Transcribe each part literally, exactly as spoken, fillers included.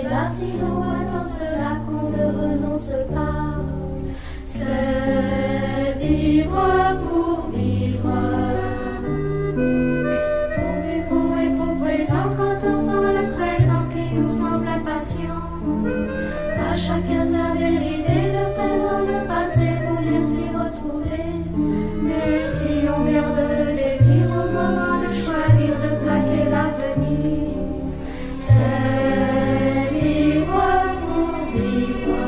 là si l'on voit dans cela qu'on ne renonce pas. C'est vivre pour vivre. Pour vivre et pour présent quand on sent le présent qui nous semble impatient. À chacun sa vérité, le présent, le passé pour bien s'y retrouver. Mais si on garde le désir au moment de choisir de plaquer l'avenir, c'est vivre pour vivre.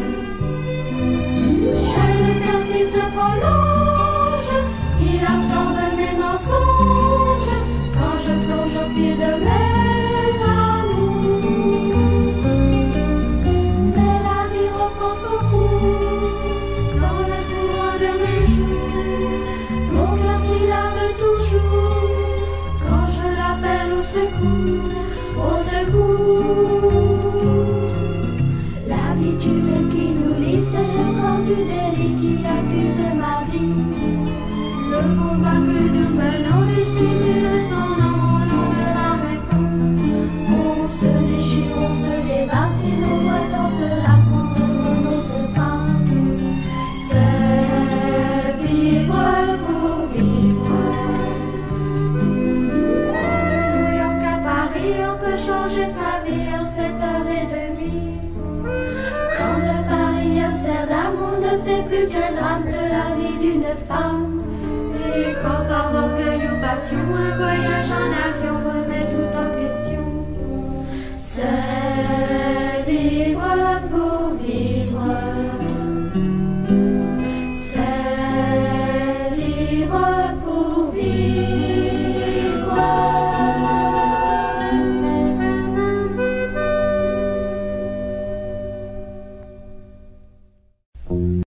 J'aime le cœur qui se prolonge, il absorbe mes mensonges quand je plonge au fil de mes amours. Mais la vie reprend son cours dans le courant de mes jours. Mon cœur s'y lave toujours quand je l'appelle au secours, au secours. L'habitude qui nous lie, c'est le corps du délit qui accuse ma vie. Le combat que nous menons dissimule son nom au nom de la raison. On se déchire, on se débat, si l'on voit dans cela qu'on ne renonce pas. C'est vivre pour vivre. De New York à Paris, on peut changer sa vie en sept heures trente. Quand de Paris à Amsterdam, on ne fait plus qu'un drame de la vie d'une femme. Et quand par orgueil ou passion, un voyage en avion remet tout en question, c'est